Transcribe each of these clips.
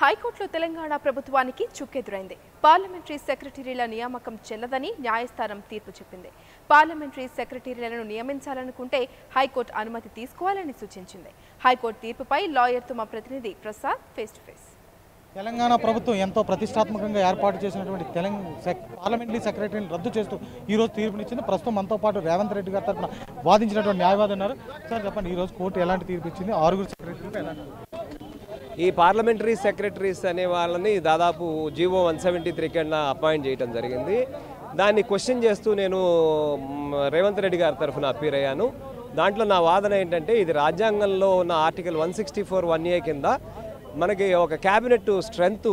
హైకోర్టులో తెలంగాణ ప్రభుత్వానికి చుక్కెదురైంది. పార్లమెంటరీ సెక్రటరీల నియామకం చెల్లదని న్యాయస్థానం తీర్పు చెప్పింది. పార్లమెంటరీ సెక్రటరీలను నియమించాలనుకుంటే హైకోర్టు అనుమతి తీసుకోవాలని సూచించింది. హైకోర్టు తీర్పుపై లాయర్తో మా ప్రతినిధి Prasad face to face. Telangana ప్రభుత్వం ఎంతో ప్రతిష్టాత్మకంగా ఏర్పాటు చేసినటువంటి పార్లమెంటరీ సెక్రటరీని రద్దు చేస్తూ ఈరోజు తీర్పునిచ్చింది. ప్రస్తుతం మనతో పాటు రేవంత్ రెడ్డి గారి తరఫున వాదించినటువంటి న్యాయవాది ఉన్నారు. సార్ చెప్పండి, ఈరోజు కోర్టు ఎలాంటి తీర్పు ఇచ్చింది? 6 సెక్రటరీలు ఎలాంటి? ఈ పార్లమెంటరీ సెక్రటరీస్ అనే వాళ్ళని దాదాపు జీవో 173 కింద అపాయింట్ చేయడం జరిగింది. దాన్ని క్వశ్చన్ చేస్తూ నేను రేవంత్ రెడ్డి గారి తరఫున అపీర్ అయ్యాను. దాంట్లో నా వాదన ఏంటంటే, ఇది రాజ్యాంగంలో ఉన్న ఆర్టికల్ 164(1)A కింద మనకి ఒక క్యాబినెట్ స్ట్రెంత్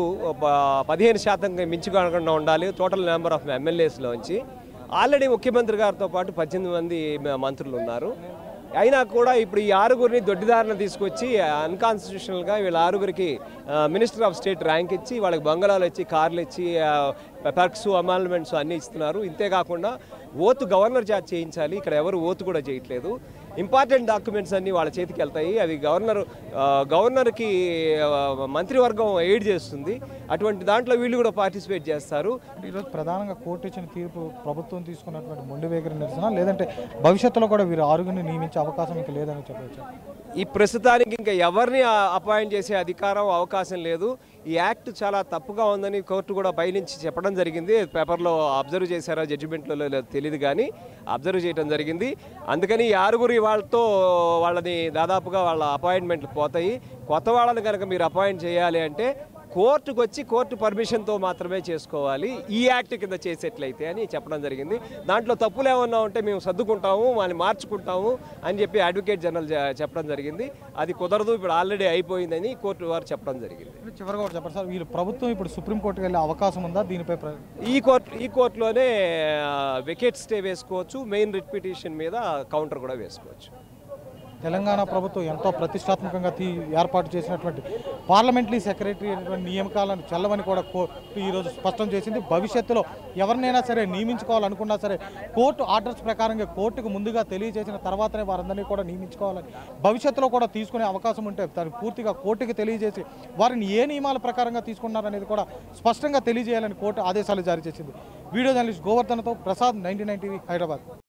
15% మించి కాకుండా ఉండాలి టోటల్ నెంబర్ ఆఫ్ ఎమ్మెల్యేస్లోంచి. ఆల్రెడీ ముఖ్యమంత్రి గారితో పాటు 18 మంది మంత్రులు ఉన్నారు. అయినా కూడా ఇప్పుడు ఈ 6గురిని దొడ్డిదారిన తీసుకొచ్చి అన్కాన్స్టిట్యూషనల్గా వీళ్ళ 6గురికి మినిస్టర్ ఆఫ్ స్టేట్ ర్యాంక్ ఇచ్చి వాళ్ళకి బంగళాలు ఇచ్చి కార్లు ఇచ్చి పర్క్స్ అమాల్మెంట్స్ అన్నీ ఇస్తున్నారు. ఇంతేకాకుండా ఓతు గవర్నర్ చేత చేయించాలి. ఇక్కడ ఎవరు ఓతు కూడా చేయట్లేదు. ఇంపార్టెంట్ డాక్యుమెంట్స్ అన్నీ వాళ్ళ చేతికి వెళ్తాయి. అవి గవర్నర్కి మంత్రివర్గం ఎయిడ్ చేస్తుంది. అటువంటి దాంట్లో వీళ్ళు కూడా పార్టిసిపేట్ చేస్తారు. ఈరోజు ప్రధానంగా కోర్టు ఇచ్చిన తీర్పు ప్రభుత్వం తీసుకున్నటువంటి మొండి వేగర నిరసన, లేదంటే భవిష్యత్తులో కూడా వీరు 6గురిని నియమించే అవకాశం ఇంకా లేదని చెప్పవచ్చు. ఈ ప్రస్తుతానికి ఇంకా ఎవరిని అపాయింట్ చేసే అధికారం అవకాశం లేదు. ఈ యాక్ట్ చాలా తప్పుగా ఉందని కోర్టు కూడా పైనుంచి చెప్పడం జరిగింది. పేపర్లో అబ్జర్వ్ చేశారా జడ్జిమెంట్లో తెలియదు, కానీ అబ్జర్వ్ చేయడం జరిగింది. అందుకని ఈ 6గురి వాళ్ళని దాదాపుగా వాళ్ళ అపాయింట్మెంట్లు పోతాయి. కొత్త వాళ్ళని కనుక మీరు అపాయింట్ చేయాలి అంటే కోర్టుకు వచ్చి కోర్టు పర్మిషన్తో మాత్రమే చేసుకోవాలి, ఈ యాక్ట్ కింద చేసేట్లయితే అని చెప్పడం జరిగింది. దాంట్లో తప్పులు ఏమన్నా ఉంటే మేము సర్దుకుంటాము, వాళ్ళని మార్చుకుంటాము అని చెప్పి అడ్వకేట్ జనరల్ చెప్పడం జరిగింది. అది కుదరదు, ఇప్పుడు ఆల్రెడీ అయిపోయిందని కోర్టు వారు చెప్పడం జరిగింది. చివరిగా కూడా చెప్పండి సార్, వీళ్ళు ప్రభుత్వం ఇప్పుడు సుప్రీంకోర్టుకి వెళ్ళే అవకాశం ఉందా? దీనిపై ఈ కోర్టులోనే వికెట్ స్టే వేసుకోవచ్చు, మెయిన్ రిట్ పిటిషన్ మీద కౌంటర్ కూడా వేసుకోవచ్చు. తెలంగాణ ప్రభుత్వం ఎంతో ప్రతిష్టాత్మకంగా ఏర్పాటు చేసినటువంటి పార్లమెంటరీ సెక్రటరీ అనేటువంటి నియామకాలను చెల్లవని కూడా కోర్టు ఈరోజు స్పష్టం చేసింది. భవిష్యత్తులో ఎవరినైనా సరే నియమించుకోవాలనుకున్నా సరే కోర్టు ఆర్డర్స్ ప్రకారంగా కోర్టుకు ముందుగా తెలియజేసిన తర్వాతనే వారందరినీ కూడా నియమించుకోవాలని, భవిష్యత్తులో కూడా తీసుకునే అవకాశం ఉంటే దాన్ని పూర్తిగా కోర్టుకి తెలియజేసి వారిని ఏ నియమాల ప్రకారంగా తీసుకున్నారనేది కూడా స్పష్టంగా తెలియజేయాలని కోర్టు ఆదేశాలు జారీ చేసింది. వీడియో జర్నలిస్ట్ గోవర్ధన్తో ప్రసాద్, 99 టీవీ, హైదరాబాద్.